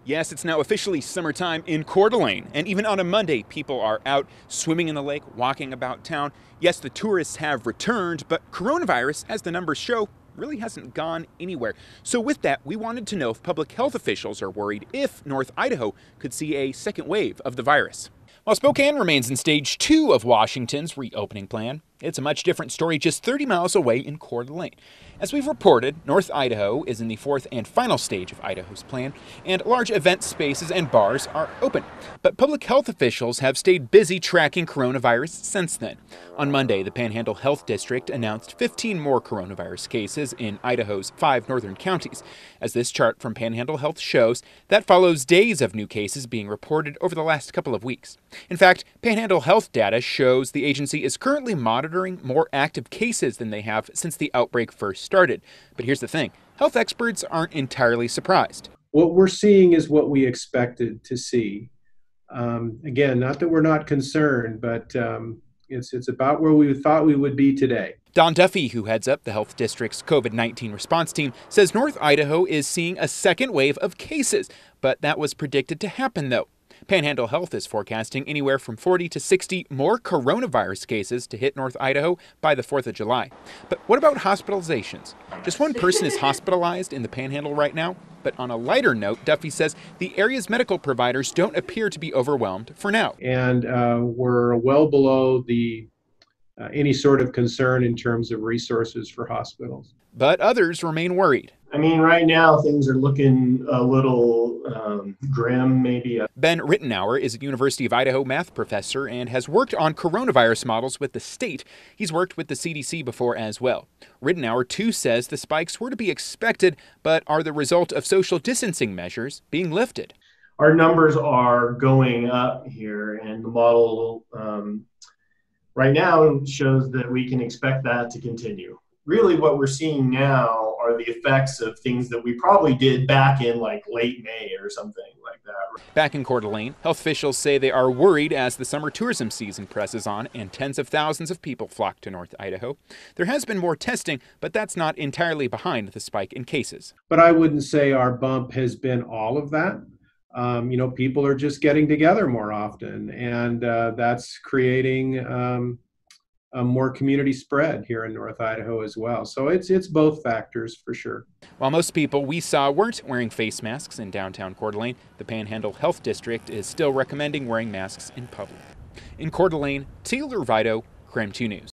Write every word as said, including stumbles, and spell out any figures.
Yes, it's now officially summertime in Coeur d'Alene, and even on a Monday, people are out swimming in the lake, walking about town. Yes, the tourists have returned, but coronavirus, as the numbers show, really hasn't gone anywhere. So with that, we wanted to know if public health officials are worried if North Idaho could see a second wave of the virus. While Spokane remains in stage two of Washington's reopening plan, it's a much different story just thirty miles away in Coeur d'Alene. As we've reported, North Idaho is in the fourth and final stage of Idaho's plan, and large event spaces and bars are open. But public health officials have stayed busy tracking coronavirus since then. On Monday, the Panhandle Health District announced fifteen more coronavirus cases in Idaho's five northern counties. As this chart from Panhandle Health shows, that follows days of new cases being reported over the last couple of weeks. In fact, Panhandle Health data shows the agency is currently monitoring more active cases than they have since the outbreak first started. But here's the thing, health experts aren't entirely surprised. What we're seeing is what we expected to see. Um, again, not that we're not concerned, but um, it's, it's about where we thought we would be today. Don Duffy, who heads up the health district's COVID nineteen response team, says North Idaho is seeing a second wave of cases, but that was predicted to happen though. Panhandle Health is forecasting anywhere from forty to sixty more coronavirus cases to hit North Idaho by the fourth of July. But what about hospitalizations? Just one person is hospitalized in the Panhandle right now. But on a lighter note, Duffy says the area's medical providers don't appear to be overwhelmed for now. And uh, we're well below the uh, any sort of concern in terms of resources for hospitals. But others remain worried. I mean, right now things are looking a little um, grim, maybe. Ben Rittenauer is a University of Idaho math professor and has worked on coronavirus models with the state. He's worked with the C D C before as well. Rittenauer, too, says the spikes were to be expected, but are the result of social distancing measures being lifted. Our numbers are going up here, and the model um, right now shows that we can expect that to continue. Really what we're seeing now are the effects of things that we probably did back in like late May or something like that. Back in Coeur d'Alene, health officials say they are worried as the summer tourism season presses on and tens of thousands of people flock to North Idaho. There has been more testing, but that's not entirely behind the spike in cases. But I wouldn't say our bump has been all of that. Um, you know, people are just getting together more often, and uh, that's creating um, a more community spread here in North Idaho as well. So it's it's both factors for sure. While most people we saw weren't wearing face masks in downtown Coeur d'Alene, the Panhandle Health District is still recommending wearing masks in public. In Coeur d'Alene, Taylor Vito, KREM two News.